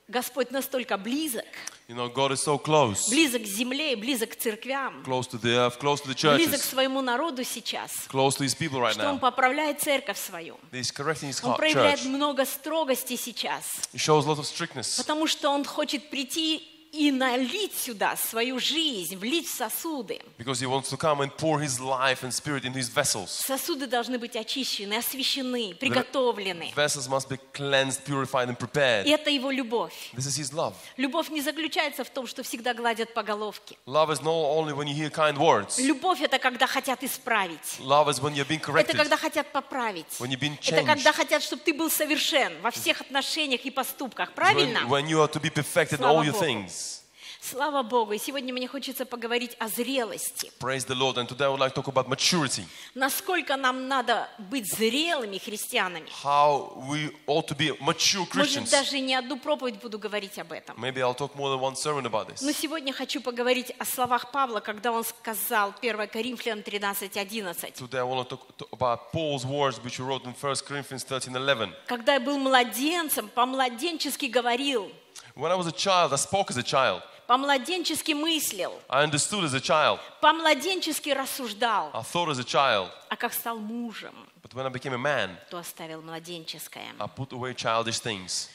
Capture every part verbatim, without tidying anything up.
Господь настолько близок, You know, God is so close. близок к земле и близок к церквям, Close to the earth, close to the близок к churches, своему народу сейчас, close to His people right что Он now. поправляет церковь свою. He's correcting His Он heart, проявляет church. много строгости сейчас, He shows a lot of strictness потому что Он хочет прийти и налить сюда свою жизнь, влить в сосуды. because He wants to come and pour His life and spirit into His vessels. Сосуды должны быть очищены, освящены, приготовлены. Vessels must be cleansed, purified, and prepared. И это Его любовь. This is His love. Любовь не заключается в том, что всегда гладят по головке. Love is not only when you hear kind words. Любовь – это когда хотят исправить. Love is when you're being Это corrected, когда хотят поправить. when you're being Это когда changed, хотят, чтобы ты был совершен во всех отношениях и поступках. when, Правильно? when you are to be perfect in Слава all your Богу. things. Слава Богу. И сегодня мне хочется поговорить о зрелости. Praise the Lord. And today I would like to talk about maturity. Насколько нам надо быть зрелыми христианами. How we ought to be mature Может, Christians. даже не одну проповедь буду говорить об этом. Maybe I'll talk more than one sermon about Но this. сегодня хочу поговорить о словах Павла, когда он сказал, первое Коринфянам тринадцать одиннадцать. Today I want to talk to- about Paul's words which he wrote in First Corinthians thirteen eleven. Когда я был младенцем, по-младенчески говорил, When I was a child, I spoke as a child. по-младенчески мыслил, I understood as a child. по-младенчески рассуждал. I thought as a child. А как стал мужем, But when I became a man, то оставил младенческое. I put away childish things.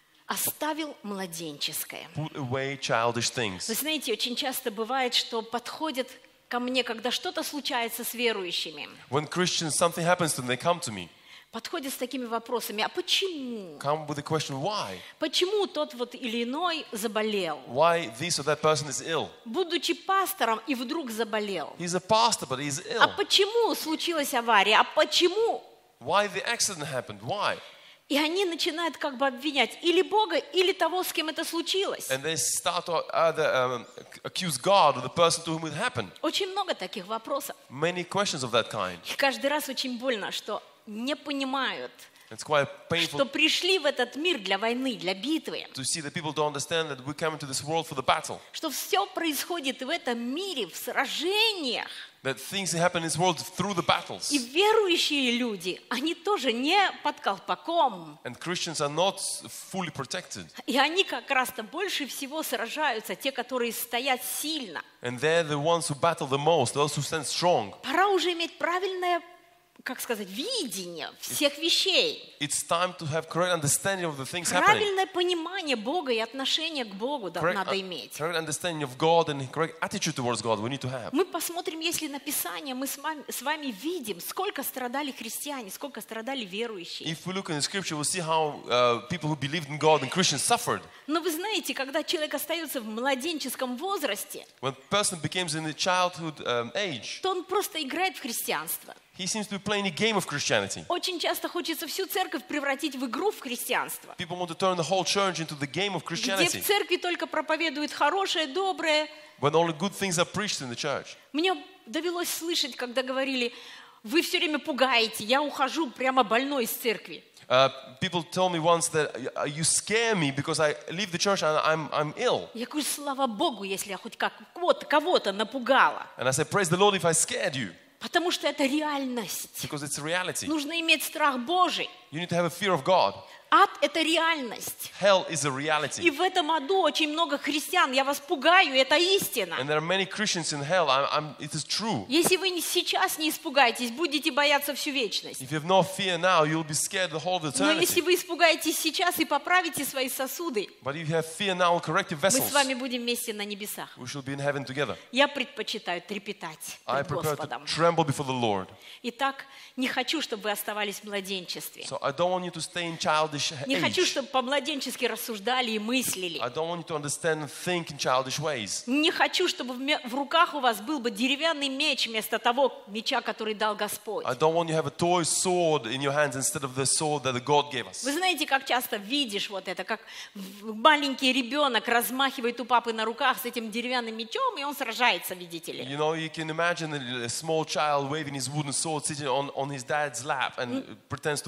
Оставил младенческое. Put away childish things. Вы знаете, очень часто бывает, что подходят ко мне, когда что-то случается с верующими, When Christians, something happens to them, they come to me. подходят с такими вопросами, а почему? Come with the question, why? Почему тот вот или иной заболел? Why this or that person is ill? Будучи пастором и вдруг заболел. He's a pastor, but he's А ill. почему случилась авария? А почему? Why the accident happened? Why? И они начинают как бы обвинять или Бога, или того, с кем это случилось. And they start to either um, accuse God or the person to whom it happened. Очень много таких вопросов. Many questions of that kind. И каждый раз очень больно, что не понимают, It's quite что painful пришли в этот мир для войны, для битвы. to see that people don't understand that we come into this world for the battle. Что все происходит в этом мире, в сражениях. That things happen in this world through the battles. И верующие люди, они тоже не под колпаком. And Christians are not fully protected. И они как раз-то больше всего сражаются, те, которые стоят сильно. And they're the ones who battle the most, those who stand strong. Пора уже иметь правильное, как сказать, видение всех вещей. It's time to have correct understanding of the things happening. Правильное понимание Бога и отношение к Богу да- Correct, надо uh, иметь. correct understanding of God and correct attitude towards God we need to have. Мы посмотрим, если на Писание, мы с вами, с вами видим, сколько страдали христиане, сколько страдали верующие. If we look in the scripture, we'll see how uh, people who believed in God and Christians suffered. Но вы знаете, когда человек остается в младенческом возрасте, When a person becomes in the childhood um, age, то он просто играет в христианство. he seems to be playing a game of Christianity. Очень часто хочется всю церковь превратить в игру в христианство, People want to turn the whole church into the game of где Christianity, в церкви только проповедуют хорошее, доброе. when only good things are preached in the church. Мне довелось слышать, когда говорили, вы все время пугаете, я ухожу прямо больной из церкви. Uh, people told me once that uh, you scare me because I leave the church and I'm, I'm ill. Я говорю, слава Богу, если я хоть как кого-то, кого-то напугала. And I said, praise the Lord if I scared you, Потому что это реальность. because it's reality. Нужно иметь страх Божий. You need to have a fear of God. Ад – это реальность. Hell is a И reality. в этом аду очень много христиан. Я вас пугаю, это истина. And there are many Christians in hell. I'm, I'm, it is true. Если вы не- сейчас не испугаетесь, будете бояться всю вечность. If you have no fear now, you'll be scared the whole of Но если eternity. вы испугаетесь сейчас и поправите свои сосуды, But if you have fear now, correct your мы с vessels. вами будем вместе на небесах. We shall be in heaven together. Я предпочитаю трепетать I пред prepare to Господом. tremble before the Lord. Итак, не хочу, чтобы вы оставались в младенчестве. So I don't want you to stay in childish Не хочу, age. чтобы по-младенчески рассуждали и мыслили. I don't want you to understand and think in childish ways. Не хочу, чтобы в ме- в руках у вас был бы деревянный меч вместо того меча, который дал Господь. I don't want you to have a toy sword in your hands instead of the sword that the God gave us. Вы знаете, как часто видишь вот это, как в- маленький ребенок размахивает у папы на руках с этим деревянным мечом, и он сражается, видите ли. You know, you can imagine a, a small child waving his wooden sword sitting on, on his dad's lap and pretends to fight.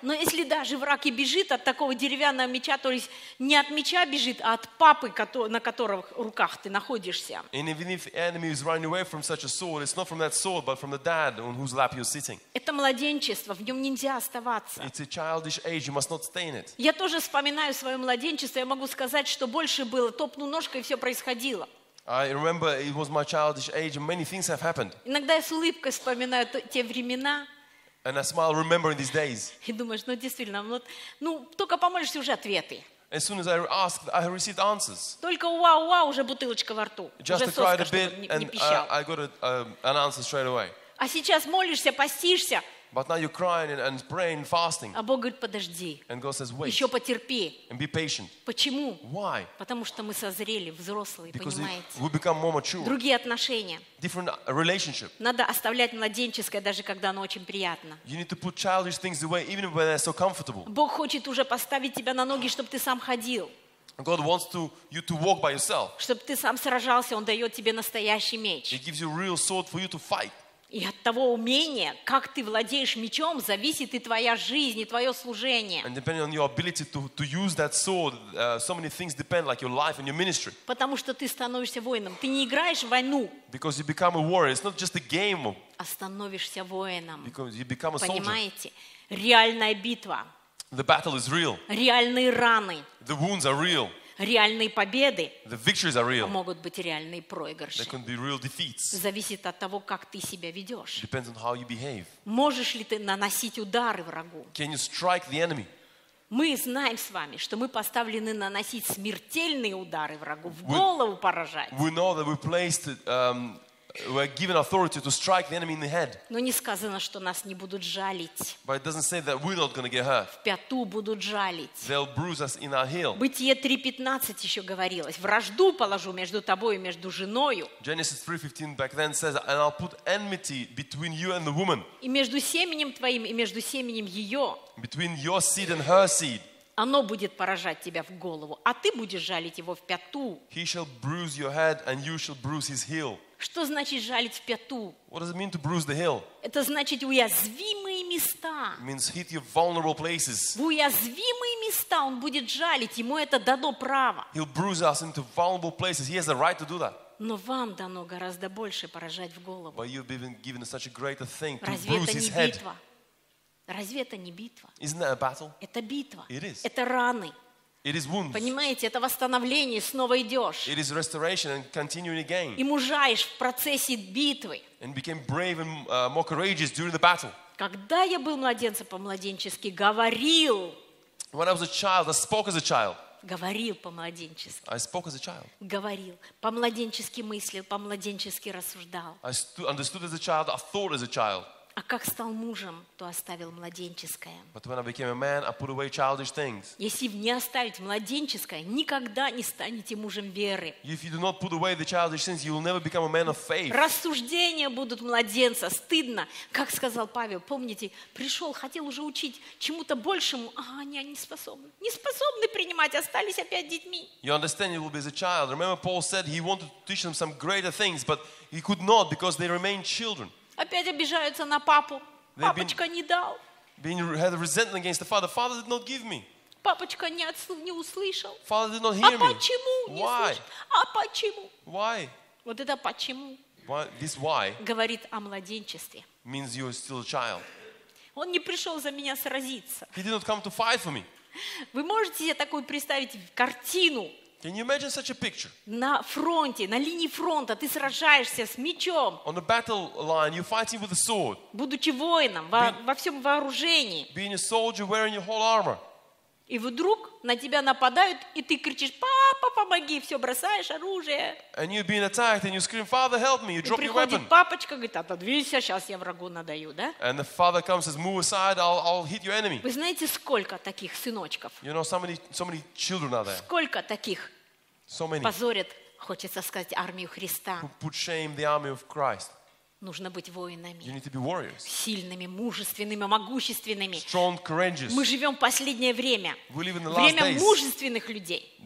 Но если даже враг и бежит от такого деревянного меча, то есть не от меча бежит, а от папы, кото- на которых руках ты находишься, And even if the enemy is running away from such a sword, it's not from that sword, but from the dad on whose lap you're sitting. это младенчество, в нем нельзя оставаться. It's a childish age, you must not stay in it. Я тоже вспоминаю свое младенчество, я могу сказать, что больше было, топну ножкой, и все происходило. I remember it was my childish age and many things have happened. Иногда я с улыбкой вспоминаю т- те времена And I smile remembering these days. и думаешь, ну действительно, вот, ну только помолишься, уже ответы. As soon as I asked, I received answers. Только уау-уау, уже бутылочка во рту. Just Уже I cried соска, a чтобы bit не, не and пищал. uh, I got a, uh, an answer straight away. А сейчас молишься, постишься, But now you're crying and, and praying and fasting. а Бог говорит, подожди, And God says, wait еще потерпи. and be patient. Почему? Why? Потому что мы созрели, взрослые, Because понимаете? we become more mature. Другие отношения. Different relationship. Надо оставлять младенческое, даже когда оно очень приятно. You need to put childish things away even when they're so comfortable. Бог хочет уже поставить тебя на ноги, чтобы ты сам ходил, God wants to, you to walk by yourself. чтобы ты сам сражался. Он дает тебе настоящий меч. He gives you a real sword for you to fight. И от того умения, как ты владеешь мечом, зависит и твоя жизнь, и твое служение. And depending on your ability to, to use that sword, uh, so many things depend, like your life and your ministry. Потому что ты становишься воином. Ты не играешь в войну, Because you become a warrior. It's not just a game, а становишься воином. because you become a soldier. Понимаете? Реальная битва, The battle is real. реальные раны, The wounds are real. реальные победы, The victories are а real. могут быть реальные There проигрыши. can be real defeats. Зависит от того, как ты себя ведешь. Depends on how you behave. Можешь ли ты наносить удары врагу? Can you strike the enemy? Мы знаем с вами, что мы поставлены наносить смертельные удары врагу, в Вы- голову поражать. We know that we're placed, um, we're given authority to strike the enemy in the head. Но не сказано, что нас не будут жалить. But it doesn't say that we're not going to get hurt. В пяту будут жалить. They'll bruise us in our heel. Бытие три пятнадцать еще говорилось. Вражду положу между тобой и между женою, Genesis three fifteen back then says, and I'll put enmity between you and the woman, и между семенем твоим, и между семенем ее. between your seed and her seed. Оно будет поражать тебя в голову, а ты будешь жалить его в пяту. He shall bruise your head and you shall bruise his heel. Что значит жалить в пяту? What does it mean to bruise the heel? Это значит уязвимые места. It means hit your vulnerable places. В уязвимые места он будет жалить, ему это дано право. He'll bruise us into vulnerable places. He has the right to do that. Но вам дано гораздо больше поражать в голову. But you've been given such a greater thing to Разве bruise это не his head. битва? Разве это не битва? Isn't that a battle? Это битва. It is. Это раны. It is wounds. Понимаете, это восстановление, снова идешь. It is restoration and continuing again. И мужаешь в процессе битвы. And became brave and uh, more courageous during the battle. Когда я был младенцем по-младенчески, говорил, When I was a child, I spoke as a child. говорил по-младенчески, I spoke as a child. говорил, по-младенчески мыслил, по-младенчески рассуждал. I stu- understood as a child. I thought as a child. А как стал мужем, то оставил младенческое. But when I became a man, I put away childish things. Если не оставить младенческое, никогда не станете мужем веры. If you do not put away the childish things, you will never become a man of faith. Рассуждения будут младенца, стыдно. Как сказал Павел, помните, пришел, хотел уже учить чему-то большему, а они не способны. Не способны принимать, остались опять детьми. You understand you will be as a child. Remember Paul said he wanted to teach them some greater things, but he could not because they remained children. Опять обижаются на папу. They've been- Папочка не дал, Being had a resentment against the father. Father did not give me. папочка не, отсл- не услышал. Father did not А hear me. почему не Why? слышал? А почему? Why? Вот это почему Why? This why говорит о младенчестве. means you are still a child. Он не пришел за меня сразиться. He did not come to fight for me. Вы можете себе такую представить картину? Can you imagine such a picture? На фронте, на линии фронта ты сражаешься с мечом, On the battle line, you're fighting with a sword, будучи воином, во, во всем вооружении. being a soldier wearing your whole armor. И вдруг на тебя нападают, и ты кричишь: папа, помоги, все, бросаешь оружие. And you're being attacked and you scream, Father, help me. You И drop your приходит weapon. папочка, говорит: отодвинься, сейчас я врагу надаю, да? And the father comes and says, move aside, I'll, I'll hit your enemy. Вы знаете, сколько таких сыночков, You know, so many, so many children are there. сколько таких So many позорят, хочется сказать, армию Христа. who put shame the army of Christ. Нужно быть You воинами, need to be warriors. сильными, мужественными, могущественными. Strong, courageous. Мы живем в последнее время, We live in the last время days. мужественных людей.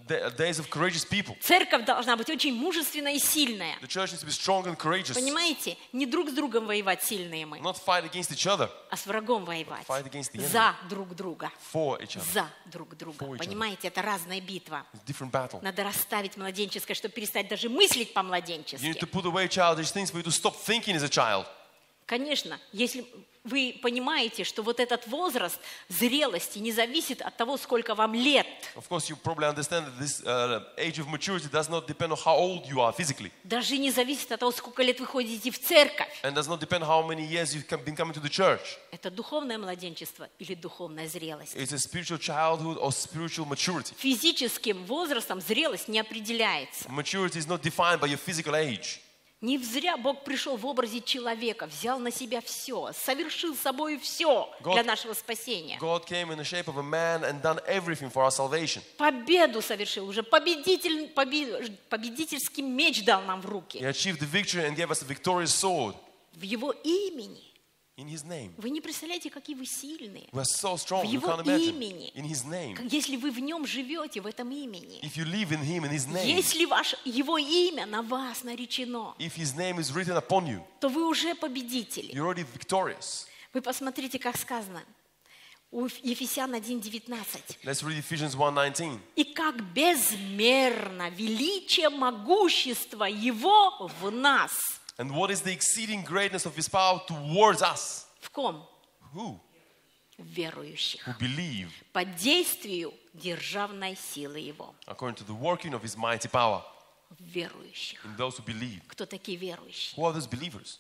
da- days of courageous people. Церковь должна быть очень мужественная и сильная. The church needs to be strong and courageous. Понимаете? Не друг с другом воевать сильные мы, Not fight against each other, а с врагом воевать. fight against the enemy. За друг друга. For each other. За друг друга. For each other. Понимаете, это разная битва. It's a different battle. Надо расставить младенческое, чтобы перестать даже мыслить You need по-младенчески. to put away childish things for you to stop thinking as a child. Конечно, если вы понимаете, что вот этот возраст зрелости не зависит от того, сколько вам лет. Of course, you probably understand that this uh, age of maturity does not depend on how old you are physically. Даже не зависит от того, сколько лет вы ходите в церковь. And does not depend how many years you've come- been coming to the church. Это духовное младенчество или духовная зрелость. It's a spiritual childhood or spiritual maturity. Физическим возрастом зрелость не определяется. Maturity is not defined by your physical age. Не зря Бог пришел в образе человека, взял на себя все, совершил собой все God- для нашего спасения. God came in the shape of a man and done everything for our salvation. Победу совершил уже, победитель, побе- победительский меч дал нам в He руки. achieved the victory and gave us a victorious sword В Его имени. in His name. Вы не представляете, какие вы сильные. We are so strong, В you Его can't imagine. имени. In His name. Если вы в Нем живете, в этом имени. If you live in Him, in His name, Если ваше, Его имя на вас наречено, if His name is written upon you, то вы уже победители. you're already victorious. Вы посмотрите, как сказано. У Ефесян один девятнадцать. Let's read Ephesians one nineteen. И как безмерно величие могущества Его в нас. And what is the exceeding greatness of His power towards us? В ком? Who? В верующих. Who believe Под действию державной силы Его. according to the working of His mighty power. В верующих. In those who believe. Кто такие верующие? Who are those believers?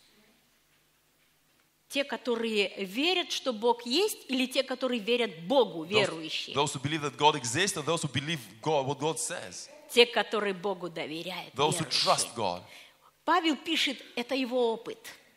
Те, которые верят, что Бог есть, или те, которые верят Богу, Those, верующие? those who believe that God exists, or those who believe God, what God says. Те, которые Богу доверяют, Those who верующие. trust God. Павел пишет, это его опыт.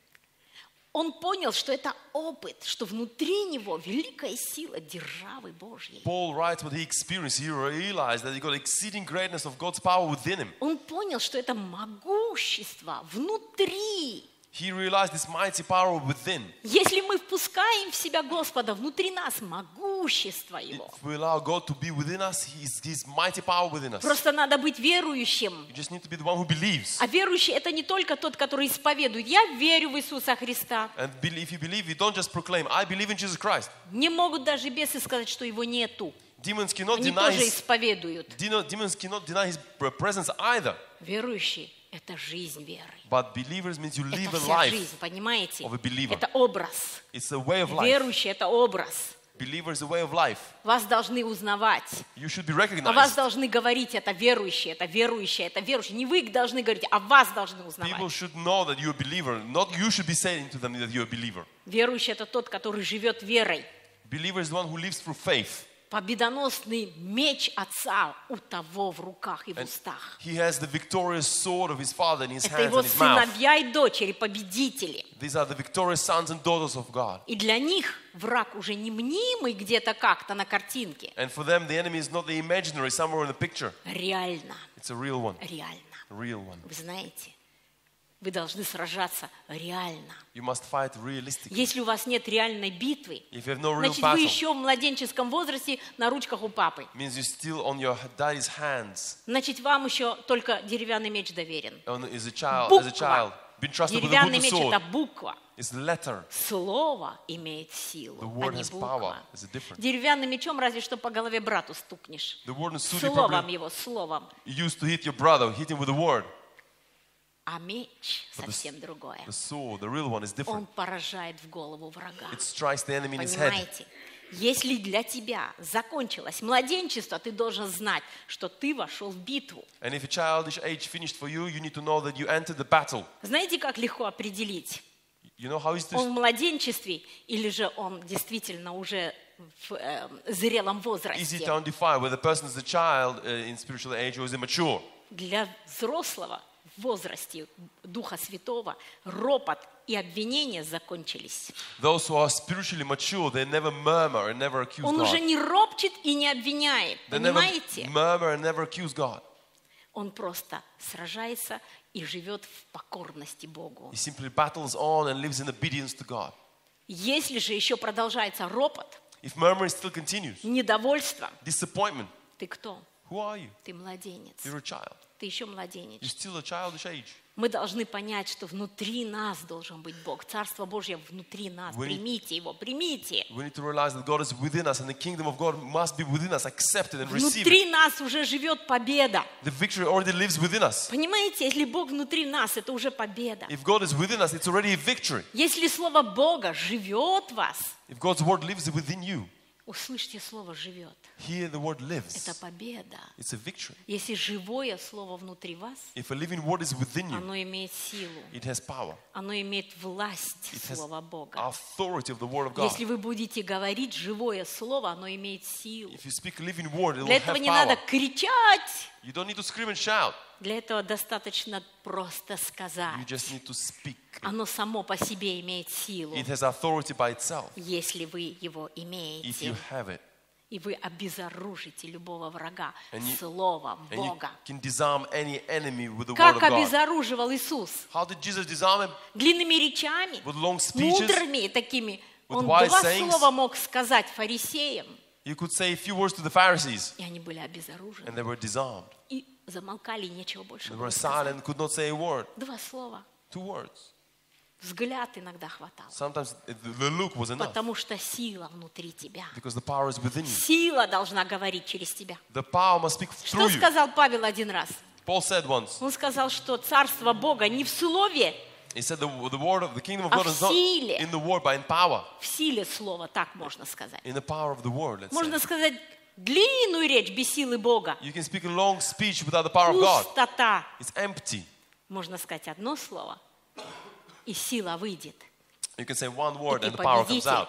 Он понял, что это опыт, что внутри него великая сила державы Божьей. Paul writes what he experienced. He realized that he got exceeding greatness of God's power within him. Он понял, что это могущество внутри. He realized this mighty power within. Если мы впускаем в себя Господа, внутри нас могущество Его. If we allow God to be within us, His, His mighty power within us. Просто надо быть верующим. You just need to be the one who believes. А верующий – это не только тот, который исповедует. Я верю в Иисуса Христа. And be- if you believe, you don't just proclaim, I believe in Jesus Christ. Не могут даже бесы сказать, что Его нету. Demons cannot Они deny тоже his, исповедуют. deno- demons cannot deny his presence either. Верующий – это жизнь веры. But believers means you Это live a вся life. жизнь, понимаете? of a believer. Это образ. It's a way of life. Верующий – это образ. Believer is a way of life. Вас должны узнавать. You should be О вас recognized. должны говорить, это верующий, это верующий, это верующий. Не вы должны говорить, а вас должны People узнавать. should know that you're a believer. Not you should be saying to them that you're a believer. Верующий – это тот, который живет верой. Believer is the one who lives through faith. Победоносный меч Отца у того в руках и в And устах. he has the victorious sword of his father in his Это hands его and his mouth. сыновья и дочери, победители. These are the victorious sons and daughters of God. И для них враг уже не мнимый где-то как-то на картинке. And for them, the enemy is not the imaginary somewhere in the picture. Реально, It's a real one. реально. A real one. Вы знаете, вы должны сражаться реально. You must fight realistically. Если у вас нет реальной битвы, If you have no real значит, вы battle, еще в младенческом возрасте на ручках у папы. means you're still on your daddy's hands. Значит, вам еще только деревянный меч доверен. On, as a child, as a Буква. child, been trusted with a Деревянный wooden меч – sword. это буква. It's the letter. Слово имеет силу, The а word не has power. буква. It's different. Деревянным мечом разве что по голове брату стукнешь. The word in suit Словом probably его, словом. used to hit your brother, hit him with a word. А меч But the, совсем другое. the sword, the real one, is Он different. поражает в голову врага. It strikes the enemy in his head. Понимаете? Если для тебя закончилось младенчество, ты должен знать, что ты вошел в битву. And if a childish age finished for you, you need to know that you entered the battle. Знаете, как легко определить, You know how is он в this младенчестве или же он действительно уже в э, зрелом easy возрасте? to identify whether the person is a child uh, in spiritual age or is immature? Для взрослого в возрасте Духа Святого ропот и обвинения закончились. Those who are spiritually mature, they never murmur and never accuse Он уже God. не ропчет и не обвиняет, They never понимаете? murmur and never accuse God. Он просто сражается и живет в покорности Богу. He simply battles on and lives in obedience to God. Если же еще продолжается ропот, If murmuring still continues, недовольство, disappointment, ты кто? Who are you? Ты младенец. You're a child. Ты еще младенец. You're still a childish age. Мы должны понять, что внутри нас должен быть Бог. Царство Божье внутри нас. We need- Примите Его, примите. We need to realize that God is within us and the kingdom of God must be within us. Accept it and receive it. Внутри нас уже живет победа. The victory already lives within us. Понимаете, если Бог внутри нас, это уже победа. If God is within us, it's already a victory. Если Слово Бога живет в вас, If God's word lives within you, услышьте Слово «живет». here the word Это lives. победа. It's a victory. Если живое Слово внутри вас, If a living word is within you, оно имеет силу, it has power, оно имеет власть It has Слова Бога. authority of the word of God. Если вы будете говорить живое Слово, оно имеет силу. If you speak a living word, it will Для have этого не надо power. кричать. You don't need to scream and shout. Для этого достаточно просто You сказать. just need to speak. Оно само по себе имеет силу, It has authority by itself если вы его if you имеете. have it. И вы обезоружите любого врага And you- Словом And you Бога. can disarm any enemy with the word Как of God. обезоруживал Иисус? How did Jesus disarm him? Длинными речами, With long speeches. мудрыми такими. With Он wise два sayings. слова мог сказать фарисеям, You could say a few words to the Pharisees и они были обезоружены. and they were disarmed. И замолкали, и нечего больше They было were сказать. silent, could not say a word. Два слова. Two words. Взгляд иногда хватало. Sometimes it- the look was enough Потому что сила внутри тебя. because the power is within you. Сила должна говорить через тебя. The power must speak Что through you. сказал Павел один раз? Paul said once, Он сказал, что царство Бога не в слове, he said the, the word of the kingdom of А God в is not силе. in the word but in power. в силе слова, так можно сказать. In the power of the word, let's Можно say. сказать длинную речь без силы Бога. You can speak a long speech without the power of God. Пустота. It's empty. Можно сказать одно слово, и сила выйдет. You can say one word ты and the power comes победитель. out.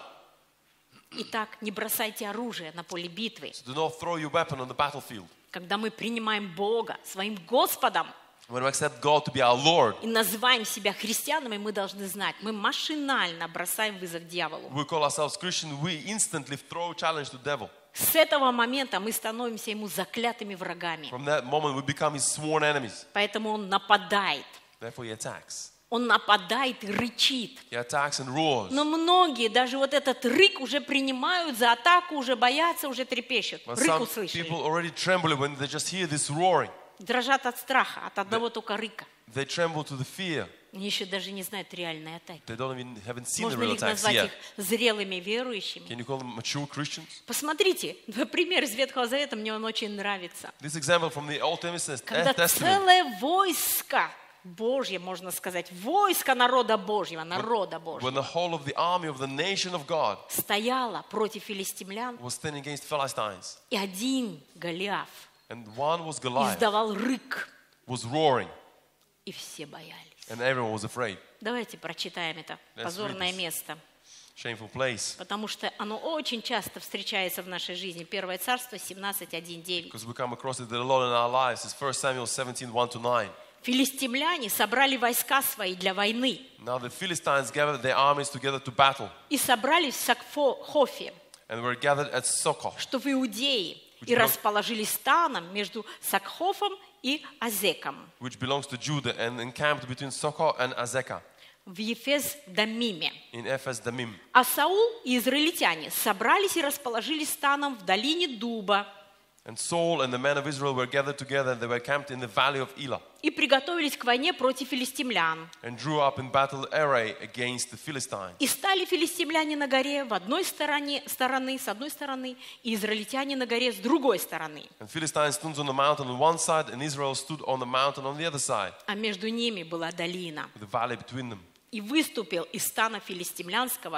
Итак, не бросайте оружие на поле битвы. So do not throw your weapon on the battlefield. Когда мы принимаем Бога своим Господом When we accept God to be our Lord, и называем себя христианами, мы должны знать, мы машинально бросаем вызов дьяволу. we call ourselves Christian, we instantly throw challenge to the devil. С этого момента мы становимся ему заклятыми врагами. From that moment, we become his sworn enemies. Поэтому он нападает. Therefore, he attacks. Он нападает и рычит. He attacks and roars. Но многие даже вот этот рык уже принимают за атаку, уже боятся, уже трепещут. But Рык some услышали. people already tremble when they just hear this roaring. Дрожат от страха, от одного только рыка. They tremble to the fear. Они еще даже не знают реальной атаки. They don't even haven't seen the Можно ли real их attacks назвать yet. их зрелыми верующими? Can you call them mature Christians? Посмотрите, пример из Ветхого Завета, мне он очень нравится. This example from the Old Когда Testament. целое войско Божье, можно сказать, войско народа Божьего, народа When Божьего, the whole of the army of the nation of God стояло против филистимлян, was standing against Philistines, и один Голиаф and one was Goliath, издавал рык, was roaring, и все боялись. and everyone was afraid. Давайте прочитаем это Let's позорное read this. место, Shameful place. потому что оно очень часто встречается в нашей жизни. Первое Царство семнадцать, один, девять. Because we come across it a lot in our lives. It's First Samuel seventeen, one to nine. Филистимляне собрали войска свои для войны Now the Philistines gathered their armies together to battle, и собрались в Сакхофе, and were gathered at Sokoh, что в Иудее, Which и belongs- расположились станом между Сакхофом и Азеком which belongs to Judah, and encamped between Sokoh and Azekah в Ефес-Дамиме. in Ephes Damim. А Саул и израильтяне собрались и расположились станом в долине Дуба And Saul and the men of Israel were gathered together, and they were camped in the valley of Elah, и приготовились к войне против филистимлян. and drew up in battle array against the Philistines. И стали филистимляне на горе в одной стороне, стороны, с одной стороны, и израильтяне на горе с другой стороны. And Philistines stood on the mountain on one side, and Israel stood on the mountain on the other side, А между ними была долина. with the valley between them. И выступил из стана филистимлянского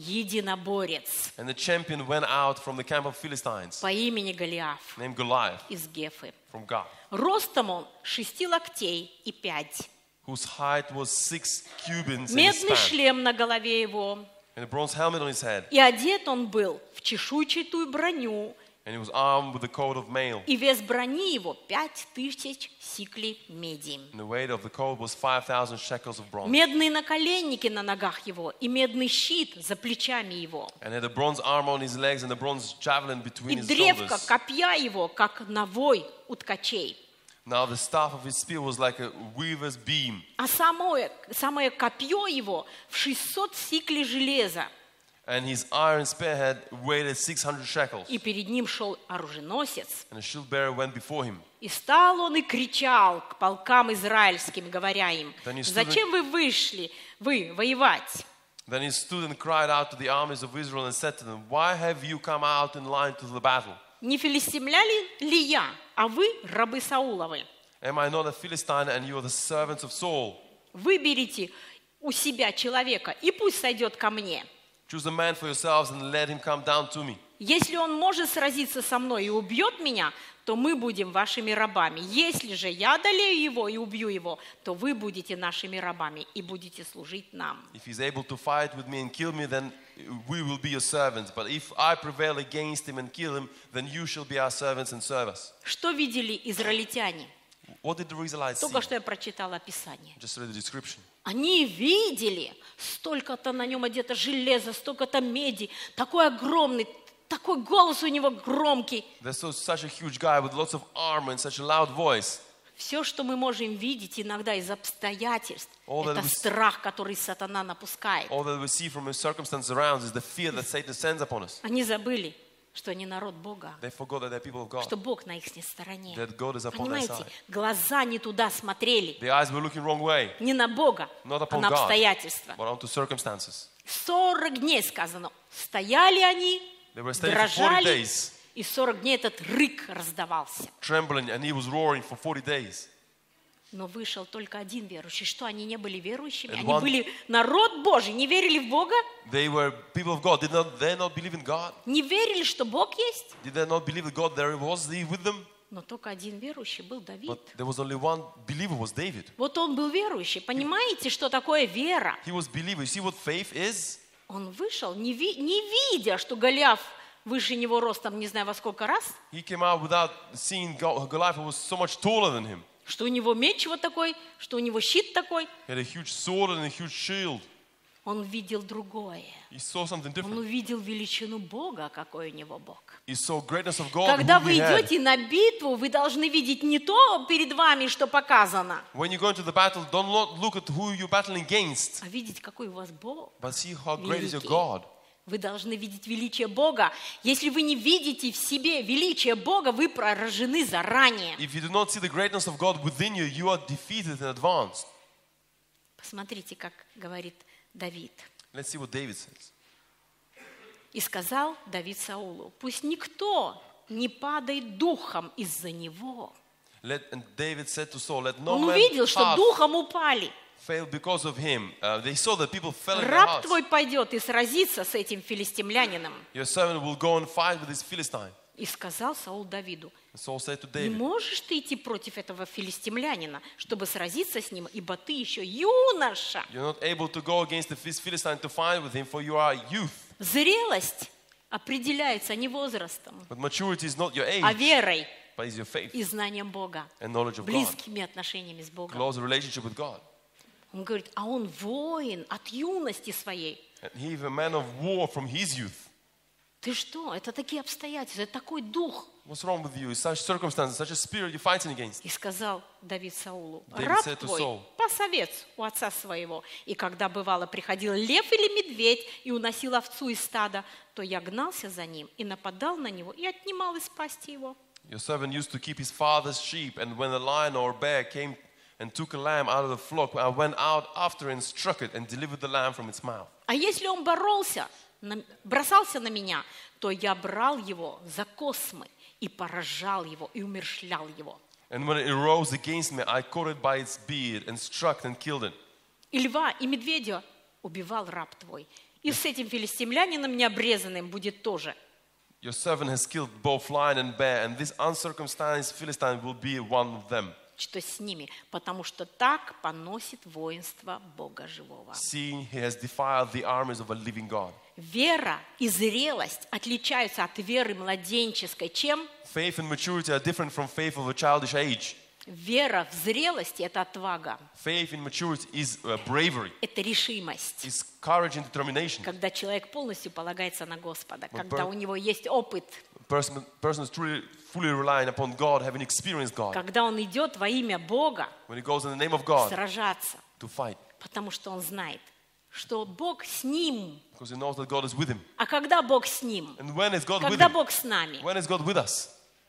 единоборец And the champion went out from the camp of Philistines, по имени Голиаф named Goliath, из Гефы. from Gath, Ростом он шести локтей и пять. whose height was six cubits in his Медный span, шлем на голове его. and a bronze helmet on his head, И одет он был в чешуйчатую броню. and he was armed with a coat of mail. И вес брони его пять тысяч сиклей меди. And the weight of the coat was five thousand shekels of bronze. Медные наколенники на ногах его и медный щит за плечами его. And had a bronze armor on his legs and a bronze javelin И between his древко shoulders. копья его, как навой у ткачей. Now the staff of his spear was like a weaver's beam, А самое, самое копье его в шестьсот сиклей железа. And his iron spearhead weighed six hundred shekels. И перед ним шел оруженосец. And the shield bearer went before him. И стал он и кричал к полкам израильским, говоря им: Да не стыдно- «Зачем вы вышли, вы, воевать?» Then he stood and cried out to the armies of Israel and said to them, "Why have you come out in line to the battle? Не филистимляли ли я, а вы рабы Сауловы? Am I not a Philistine and you are the servants of Saul? Выберите у себя человека, и пусть сойдет ко мне. Choose a man for yourselves and let him come down to me. Если он может сразиться со мной и убьет меня, то мы будем вашими рабами. Если же я одолею его и убью его, то вы будете нашими рабами и будете служить нам». If he's able to fight with me and kill me, then we will be your servants. But if I prevail against him and kill him, then you shall be our servants and serve us. Что видели израильтяне? What did the Israelites see? Только что я прочитала Писание. Just read the description. Они видели столько-то на нем одето железа, столько-то меди, такой огромный, такой голос у него громкий. There's so, such a huge guy with lots of armor and such a loud voice. Все, что мы можем видеть иногда из обстоятельств, All that это we- страх, который сатана напускает. All that we see from his circumstances around is the fear that Satan sends upon us. Они забыли, что они народ Бога, They forgot that they're people of God. что Бог на их стороне. That God is upon their Понимаете, side. глаза не туда смотрели, The eyes were looking wrong way, не на Бога, not а upon на God, обстоятельства. but onto circumstances. Сорок дней сказано, стояли они, They were staying for forty дрожали, days, и сорок дней этот рык раздавался. trembling, and he was roaring for forty days. Но вышел только один верующий. Что, они не были верующими? And Они one- были народ Божий, не верили в Бога? They were people of God. Did not they not believe in God? Не верили, что Бог есть? Did they not believe that God there was he with them? Но только один верующий был Давид. But there was only one believer, was David. Вот он был верующий. Понимаете, что такое вера? He was believer. You see what faith is? Он вышел, не, ви- не видя, что Голиаф выше него ростом не знаю во сколько раз, He came out without seeing Go- Goliath, who was so much taller than him. что у него меч вот такой, что у него щит такой. He had a huge sword and a huge shield. Он видел другое. He saw something Он different. увидел величину Бога, какой у него Бог. He saw greatness of God. Когда who вы he had. идете на битву, вы должны видеть не то перед вами, что показано, When you go into the battle, don't lo- look at who you're battling against, а видеть, какой у вас Бог. but see how great is your Великий. God. Вы должны видеть величие Бога. Если вы не видите в себе величие Бога, вы поражены заранее. If you do not see the greatness of God within you, you are defeated in advance. Посмотрите, как говорит Давид. Let's see what David says. И сказал Давид Саулу: пусть никто не падает духом из-за него. Let, and David said to Saul, let no Он man увидел, что heart духом упали. fail because of him. Uh, they saw that people fell in their Раб hearts. твой пойдет и сразится с этим филистимлянином. Your servant will go and fight with this Philistine. И сказал Саул Давиду: And Saul said to не David, можешь ты идти против этого филистимлянина, чтобы сразиться с ним, ибо ты еще юноша. you're not able to go against the Phil- Philistine to fight with him, for you are youth. Зрелость определяется не возрастом, But maturity is not your а age, верой but is your faith и знанием Бога, and knowledge of God. близкими отношениями с Богом. Close relationship with God. Он говорит, а он воин от юности своей. And he is a man of war from his youth. Ты что? Это такие обстоятельства, это такой дух. What's wrong with you? It's such circumstances, such a spirit you're fighting against. И сказал Давид Саулу: David раб said to твой Saul, пас овец у отца своего. И когда бывало приходил лев или медведь и уносил овцу из стада, то я гнался за ним и нападал на него и отнимал из пасти его. Your servant used to keep his father's sheep, and when a lion or bear came and took a lamb out of the flock, I went out after and struck it and delivered the lamb from its mouth. А если он боролся, на- бросался на меня, то я брал его за космы и поражал его и умерщвлял его. And when it arose against me, I caught it by its beard and struck and killed it. И льва, и медведя убивал раб твой. И с этим филистимлянином необрезанным будет тоже. Your servant has killed both lion and bear, and this uncircumcised Philistine will be one of them, Что с ними? Потому что так поносит воинство Бога живого. seeing he has defiled the armies of a living God. Вера и зрелость отличаются от веры младенческой. Чем? Faith and maturity are different from faith of a childish age. Вера в зрелости – это отвага, Faith in maturity is uh, bravery, это решимость. is courage and determination. Когда человек полностью полагается на Господа, Вот когда пер- у него есть опыт, Person, person is truly, fully relying upon God, having experienced God. когда он идет во имя Бога When he goes in the name of God сражаться, to fight, потому что он знает, что Бог с ним. because he knows that God is with him. А когда Бог с ним? And when is God with Когда him? Бог с нами? When is God with us?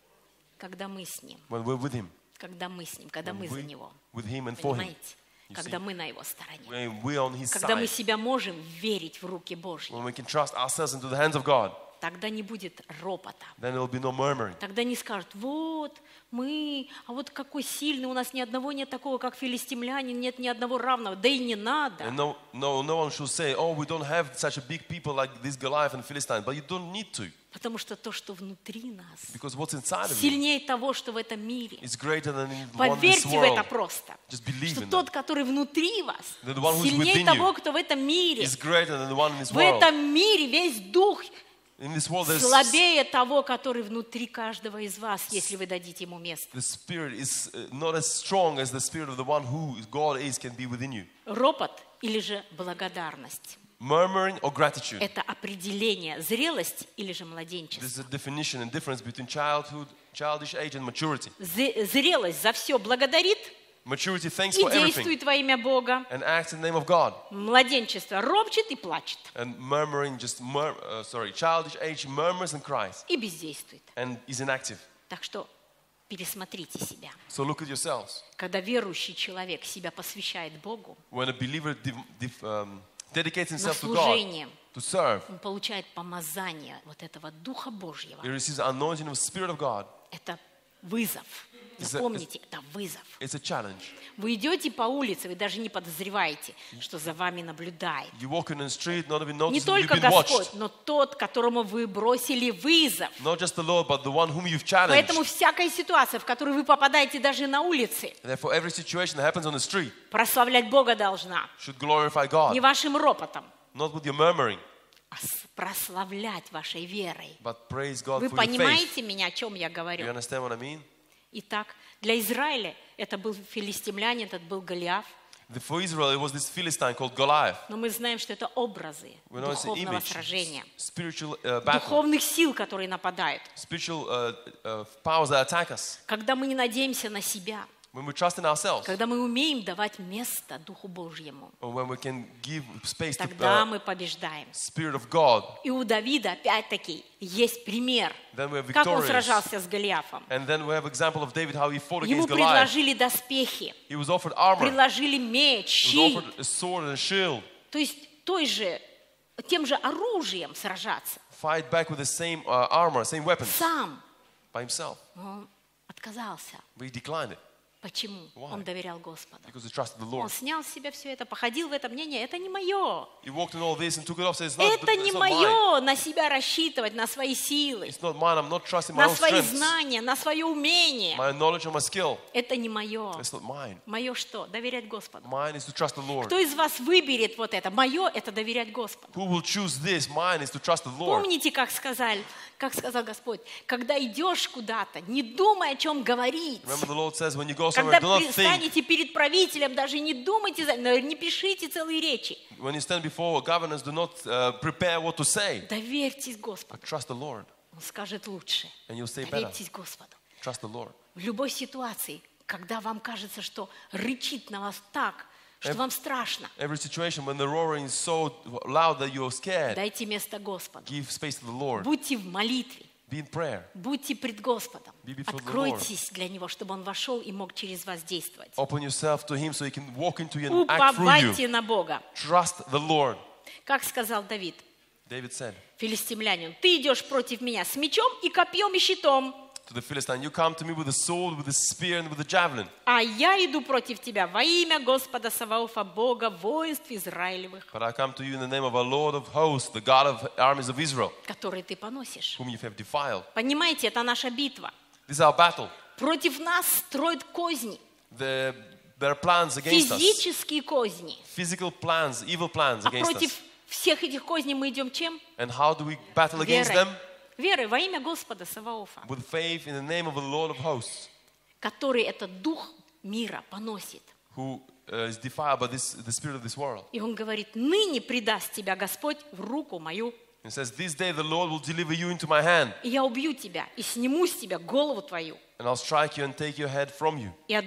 Когда мы с ним. When we're with him. Когда мы с ним, когда мы When за we, него. with him and for him. Понимаете? You Когда see? мы на его стороне. When we're on his Когда мы side. себя можем верить в руки Божьи. When we can trust ourselves into the hands of God. Тогда не будет ропота. Then there will be no murmuring. Тогда не скажут, вот мы, а вот какой сильный, у нас ни одного нет такого, как филистимлянин, нет ни одного равного, да и не надо. And no, no, no one should say, oh, we don't have such a big people like this Goliath and Philistine. But you don't need to. Потому что то, что внутри нас, Because what's inside of you сильнее того, что в этом мире. is greater than in one in this Поверьте в это world. просто. Just believe Что in тот, that. который внутри вас, That the one who's сильнее within того, you кто в этом мире. Is greater than the one in this В world. этом мире весь дух In this world, there's, слабее того, который внутри каждого из вас, если вы дадите ему место. the spirit is uh, not as strong as the spirit of the one who God is can be within you. Ропот или же благодарность. Murmuring or gratitude. Это определение, зрелость или же This младенчество. is a definition and difference between childhood, childish age and maturity. Зе- Зрелость за все благодарит Maturity thanks и for everything действует во имя Бога. and acts in the name of God. Младенчество ропчет и плачет. And murmuring, just mur- uh, sorry, childish age murmurs and cries И бездействует. and is inactive. Так что пересмотрите себя. So look at yourselves. Когда верующий человек себя посвящает Богу, When a believer div- div- um, dedicates на himself to God служение, to serve, он получает помазание вот этого Духа Божьего. he receives the anointing of the Spirit of God. Это вызов. It's a- Запомните, это вызов. It's a challenge. Вы идете по улице, вы даже не подозреваете, что за вами наблюдает. You walk in the street, not even Не noticing you've только been Господь, watched. но тот, которому вы бросили вызов. Not just the Lord, but the one whom you've challenged. Поэтому всякая ситуация, в которую вы попадаете даже на улице, Therefore, every situation that happens on the street прославлять Бога должна. should glorify Не God, вашим ропотом, not with your murmuring, а с- прославлять вашей верой. but praise God Вы for your faith. понимаете меня, о чем я Do you говорю? understand what I mean? Итак, для Израиля это был филистимлянин, этот был Голиаф. The- For Israel, it was this Philistine called Goliath. Но мы знаем, что это образы We know it's an духовного image, сражения, spiritual uh, battle, духовных сил, которые нападают. spiritual uh, uh, powers that attack us. Когда мы не надеемся на себя, When we trust in ourselves, когда мы умеем давать место Духу Божьему, or when we can give space to тогда the мы побеждаем. Spirit of God, И у Давида опять-таки есть пример, then we're как он victorious. сражался с Голиафом. And then we have example of David, how he fought Ему against Goliath. предложили доспехи, He was offered armor, he предложили меч, was щит, offered a sword and a shield. то есть той же, тем же оружием сражаться. Fight back with the same uh, armor, same weapons, Сам by himself. он отказался. But he declined it Почему? Why? Он доверял Господу. because he trusted the Он Lord. снял с себя все это, походил в это мнение. Это не мое. He walked in all this and took it off. Said, it's not, Это не it's not mine. мое на себя рассчитывать, на свои силы, It's not mine. I'm not trusting my на own свои strengths, знания, на свое умение. my knowledge or my skill. Это не мое. It's not mine. Мое что? Доверять Господу. Mine is to trust the Lord. Кто из вас выберет вот это? Мое – это доверять Господу. Who will choose this? Mine is to trust the Lord. Помните, как сказали, как сказал Господь, когда идешь куда-то, не думай, о чем говорить. Remember the Lord says, when you go somewhere, Когда do not think. станете перед правителем, даже не думайте, за- но не пишите целые речи. When you stand before governors, do not uh, prepare what to say. Доверьтесь Господу. But trust the Lord. Он скажет лучше. And you'll say better. Доверьтесь Господу. Trust the Lord. В любой ситуации, когда вам кажется, что рычит на вас так, что Эв- вам страшно, Every situation when the roaring is so loud that you're scared, дайте место Господу. give space to the Lord. Будьте в молитве, Be in prayer. будьте пред Господом. Be before the Откройтесь для Него, чтобы Он вошел и мог через вас действовать. Open yourself to Him so He can walk into you and act through you. Уповайте на Бога. Trust the Lord. Как сказал Давид, David said филистимлянин, ты идешь против меня с мечом и копьем и щитом, to the Philistine, you come to me with a sword, with a spear, and with a javelin. а я иду против тебя во имя Господа Саваофа, Бога воинств Израилевых, But I come to you in the name of our Lord of hosts, the God of armies of Israel, который ты поносишь. whom you have defiled. Понимаете, это наша битва. This is our battle. Против нас строят козни, There, there are plans against us. физические козни. Physical plans, evil plans А against против us. всех этих козней мы идем чем? And how do we battle against Верой. them? Верой во имя Господа Саваофа, With faith in the name of the Lord of hosts, который этот дух мира поносит. who uh, is defiled by this, the spirit of this world. И он говорит, ныне предаст тебя Господь в руку мою, It says, this day the Lord will deliver you into my hand, и я убью тебя, и сниму с тебя голову твою, and I'll strike you and take your head from you, и отдам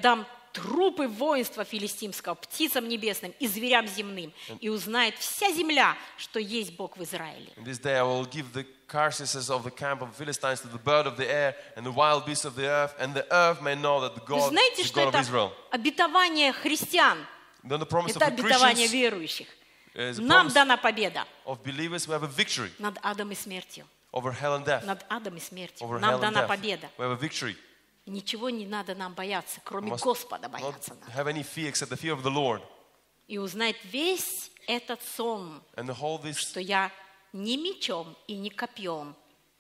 трупы воинства филистимского, птицам небесным и зверям земным, и узнает вся земля, что есть Бог в Израиле. In this day I will give the carcasses of the camp of Philistines to the bird of the air and the wild beasts of the earth, and the earth may know that the Вы God знаете, is что God of это Israel. обетование христиан? Then the promise of Это the обетование Christians верующих. is a Нам promise дана победа of believers. We have a victory над адом и смертью. over hell and death. Над адом и смертью. Over hell Нам and дана death. победа. We have a victory. Ничего не надо нам бояться, кроме Must Господа not бояться надо. have any fear except the fear of the Lord. И узнает весь этот сон, And the whole this, что я ни мечом и ни копьем,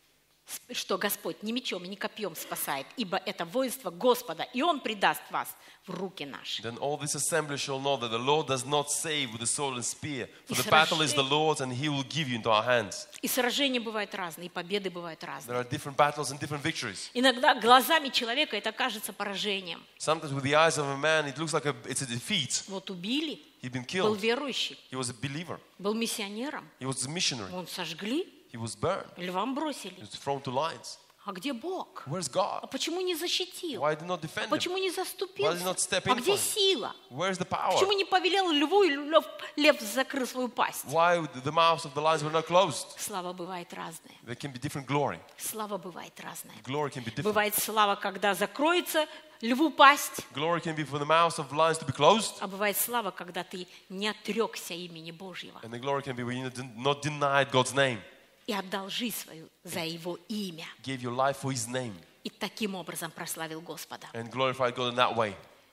что Господь ни мечом и ни копьем спасает, ибо это воинство Господа, и Он предаст вас в руки наши. then all this assembly shall know that the Lord does not save with the sword and spear, for И the battle is сражение- the Lord's, and He will give you into our hands. И сражения бывают разные, и победы бывают разные. There are different battles and different victories. Иногда глазами человека это кажется поражением. Sometimes with the eyes of a man, it looks like a, it's a defeat. Вот убили, He'd been был killed. верующий, He was a believer. был миссионером, He was a missionary. он сожгли, He was burned. львам He бросили. was thrown to lions. А где Бог? Where's А God? почему не защитил? Why did not defend him? Почему не Why did заступился? not step А in где for him? сила? Where's the power? Почему не повелел льву, и лев, лев закрыл свою пасть? Why the mouths of the lions were not closed? Слава бывает разная. There can be different glory. Слава бывает разная. Glory can be different. Бывает слава, когда закроется льву пасть, Glory can be for the mouths of lions to be closed. а бывает слава, когда ты не отрекся имени Божьего And the glory can be when you did not denied God's name. и отдал жизнь свою за Его имя. Gave your life for His name. И таким образом прославил Господа. And glorified God in that way.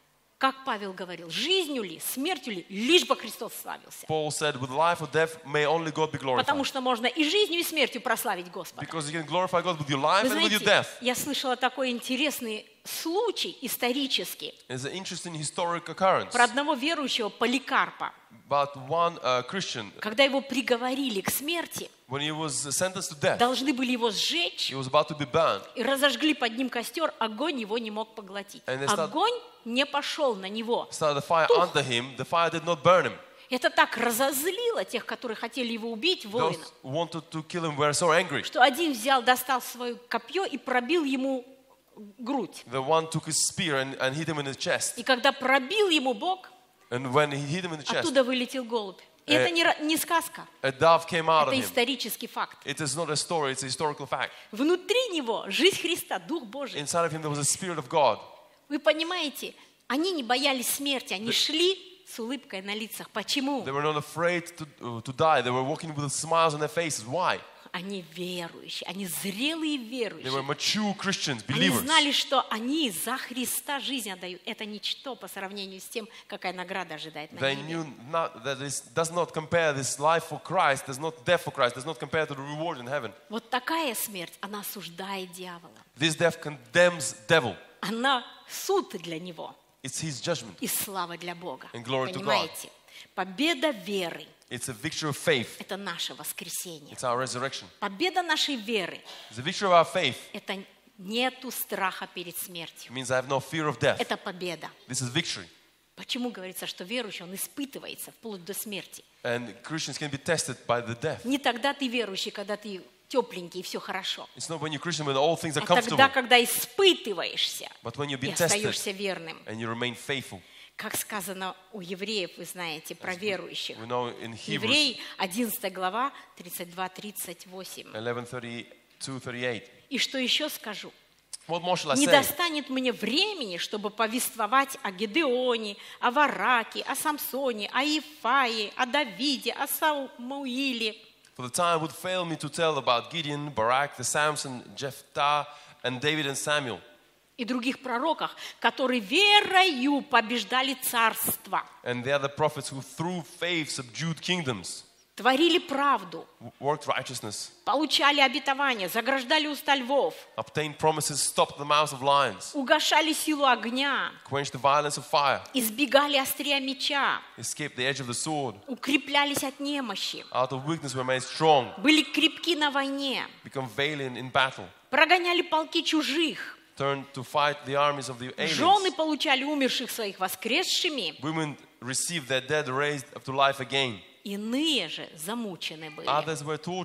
Как Павел говорил, жизнью ли, смертью ли, лишь бы Христос славился. Paul said, with life or death, may only God be Потому glorified. что можно и жизнью, и смертью прославить Господа. Because you can glorify God with your life Вы and with your знаете, death. я слышала такой интересный случай исторический It's an interesting historic occurrence. про одного верующего Поликарпа. But one uh, Christian, Когда его приговорили к смерти, when he was sentenced to death, должны были его сжечь, he was about to be burned. и разожгли под ним костер, огонь его не мог поглотить. And they start- Огонь не пошел на него. Started the fire under him. The fire did not burn him. Это так разозлило тех, которые хотели его убить, Those воина, who wanted to kill him were so angry. что один взял, достал свое копье и пробил ему грудь. The one took his spear and, and hit him in the chest. И когда пробил ему бок, And when he hit him in the chest, оттуда вылетел голубь. И Э, это не, ра- не сказка, a dove came out of это him. исторический факт. It is not a story, it's a historical fact. Внутри него жизнь Христа, Дух Божий. Inside of him there was a spirit of God. Вы понимаете, они не боялись смерти, они шли с улыбкой на лицах. Почему? They were not afraid to, uh, to die. They were walking with smiles on their faces. Why? Они верующие, они зрелые They were верующие. mature Christians, Они believers. знали, что они за Христа жизнь отдают. Это ничто по сравнению с тем, какая награда ожидает на They небе. knew not, that this does not compare this life for Christ, does not death for Christ, does not compare to the reward in heaven. Вот такая смерть, она осуждает дьявола. This death condemns devil. Она суд для него It's his judgment. и слава для Бога. And glory to God. Понимаете? Победа веры It's a victory of faith. – это наше воскресение. It's our resurrection. Победа нашей веры It's a victory of our faith. – это нету страха перед смертью. It means I have no fear of death. Это победа. This is victory. Почему говорится, что верующий, он испытывается вплоть до смерти? And Christians can be tested by the death. Не тогда ты верующий, когда ты тепленький и все хорошо. It's not when you're Christian when all things are А тогда, comfortable, когда испытываешься but when you're и being tested остаешься верным. and you remain faithful. Как сказано у евреев, вы знаете, про верующих. We know in Hebrews Евреи, одиннадцатая глава, тридцать два тридцать восемь. eleven thirty-two thirty-eight. И что еще скажу? What more shall I Не say? достанет мне времени, чтобы повествовать о Гедеоне, о Вараке, о Самсоне, о Ифае, о Давиде, о Самуиле. For the time would fail me to tell about Gideon, Barak, the Samson, Jephthah, and David and Samuel, И других пророках, которые верою побеждали царства, and the other prophets who through faith subdued kingdoms, творили правду, w- worked righteousness, получали обетования, заграждали уста львов, obtained promises, stopped the mouths of lions, угашали силу огня, quenched the violence of fire, избегали острия меча, escaped the edge of the sword, укреплялись от немощи, out of weakness were made strong, были крепки на войне, become valiant in battle, прогоняли полки чужих, turned to fight the armies of the жены aliens. получали умерших своих воскресшими, Women received their dead raised up to life again. иные же замучены были. Others were tortured.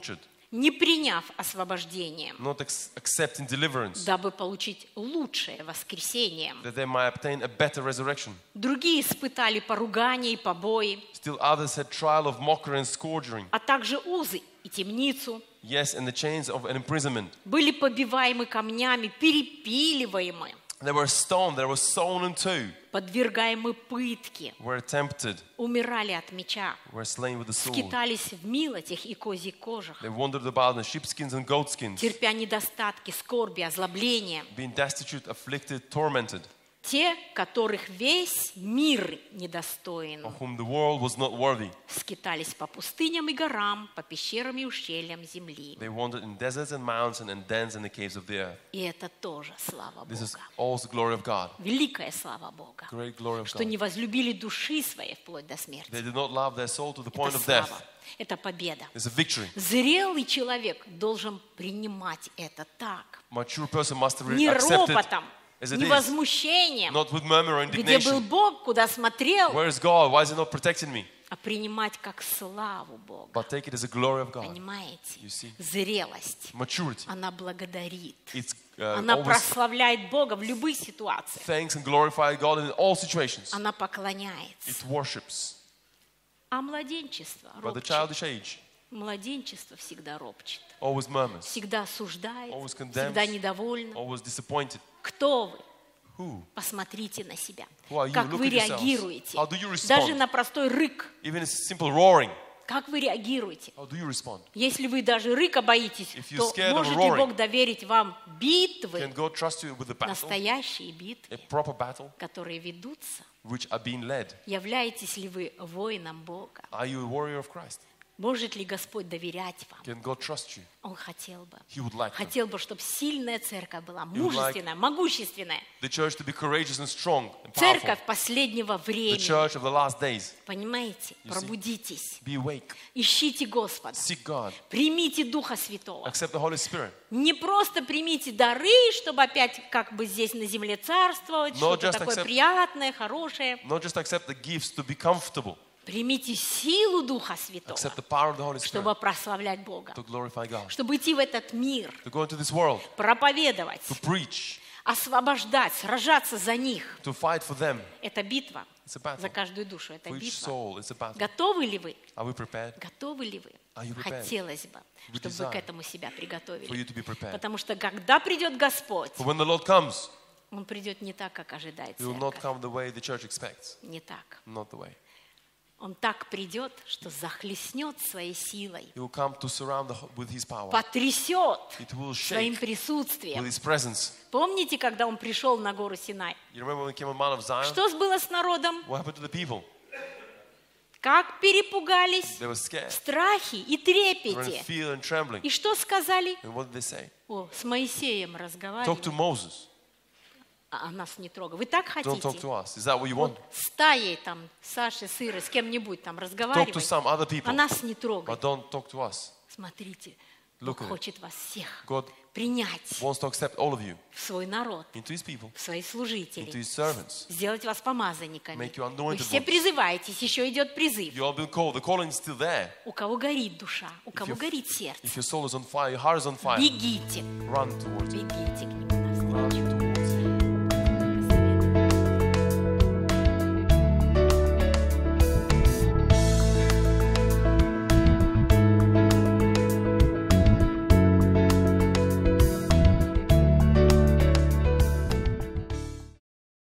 не приняв освобождение, not ex- accepting deliverance, дабы получить лучшее воскресение. that they might obtain a better resurrection. Другие испытали поругание и побои, Still others had trial of mockery and scourging. а также узы и темницу, Yes, and the chains of an imprisonment. были побиваемы камнями, перепиливаемы, They were stoned, they were sawn in two, подвергаемы пытке, were tempted, умирали от меча, were slain with the sword. скитались в милотях и козьих кожах, They wandered about in sheepskins and goatskins, терпя недостатки, скорби, озлобления. being destitute, afflicted, tormented, Те, которых весь мир недостоин, of whom the world was not worthy. скитались по пустыням и горам, по пещерам и ущельям земли. They wandered in deserts and mountains and dens in the caves of the earth. И это тоже слава This is Бога. also the glory of God. Великая слава Бога, Great glory of что God. не возлюбили души своей вплоть до смерти. They did not love their soul to the point Это of death. слава, это победа. It's a victory. Зрелый человек должен принимать это так. Mature person must have Не accepted ропотом, as it не is, возмущением, not with murmur or где был indignation. Бог, куда смотрел, Where is God? Why is He not protecting me? а принимать как славу Бога. But take it as a glory of God. Понимаете? You see, Зрелость. maturity. Она благодарит. It's uh, Она always прославляет Бога в любых ситуациях. thanks and glorify God in all situations. Она поклоняется. It worships. А младенчество But the ропчет. childish age Младенчество всегда ропчет. always murmurs, Всегда осуждает. always condemns, Всегда недовольно. always disappointed. Кто вы? Who? Посмотрите на себя. Who are you? Как Look вы at yourselves. реагируете. How do you respond? Даже на простой рык. Even a simple roaring, Как вы реагируете? how do you respond? Если вы даже рыка боитесь, If you're то scared of может ли roaring, Бог доверить вам Can битвы, God trust you with a battle, настоящие a битвы, proper battle, которые ведутся? which are being led? Являетесь ли вы воином Бога? Are you a warrior of Christ? Может ли Господь доверять вам? Can God trust you? Он хотел бы. He would like them. Хотел бы, чтобы сильная церковь была, would like мужественная, могущественная. The church to be courageous and strong and powerful. Церковь последнего The времени. church of the last days. Понимаете? You see? Пробудитесь. Be awake. Ищите Господа. Seek God. Примите Духа Святого. Accept the Holy Spirit. Не просто примите дары, чтобы опять как бы здесь на земле царствовать, No, что-то just такое accept- приятное, хорошее. Not just accept the gifts to be comfortable. Примите силу Духа Святого, Accept the power of the Holy чтобы Spirit прославлять Бога, to glorify God. чтобы идти в этот мир, To go into this world, проповедовать, to preach, освобождать, сражаться за них. to fight for them. Это битва It's a battle. за каждую душу, это For each битва. soul, it's a battle. Готовы ли вы? Are we prepared? Готовы ли вы? Are you prepared? Хотелось бы, We чтобы вы к desire этому себя For you приготовили. to be prepared. Потому что когда придет Господь, For when the Lord comes, Он придет не так, как ожидает He will not церковь. come the way the church expects. Не так. Not the way. Он так придет, что захлестнет своей силой, He will come to surround the, with His power. потрясет It will своим shake with присутствием. His presence. Помните, когда Он пришел на гору Синай? You remember when He came on Mount of Zion? Что было с народом? What happened to the people? Как перепугались? They were scared. В страхе и They were in трепете. fear and trembling. И что сказали? And what did they say? О, с Моисеем Talk разговаривали, to Moses. а а нас не трогай. Вы так Don't talk хотите? to us. Is that what you want? Вот стаей там, Саши, Сыры, с кем-нибудь там Talk to разговаривать, some other people. а нас не трогай. But don't talk to us. Смотрите, Look Бог at it. хочет вас всех God принять wants to accept all of you в свой народ, into His people, в свои into служители, His servants. сделать вас помазанниками. Make you Вы anointed все ones. призываетесь, еще идет призыв. You all been called. The calling is still there. У кого горит душа, у кого you're- горит сердце, If your soul is on fire, your heart is on fire, бегите, run towards it. бегите к Нему Run навстречу. towards